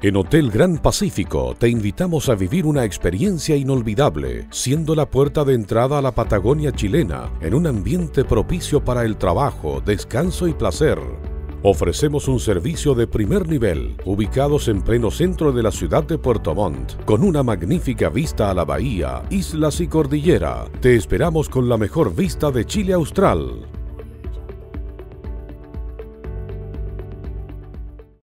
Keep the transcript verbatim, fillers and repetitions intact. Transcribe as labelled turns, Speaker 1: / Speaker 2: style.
Speaker 1: En Hotel Gran Pacífico te invitamos a vivir una experiencia inolvidable, siendo la puerta de entrada a la Patagonia chilena, en un ambiente propicio para el trabajo, descanso y placer. Ofrecemos un servicio de primer nivel, ubicados en pleno centro de la ciudad de Puerto Montt, con una magnífica vista a la bahía, islas y cordillera. Te esperamos con la mejor vista de Chile Austral.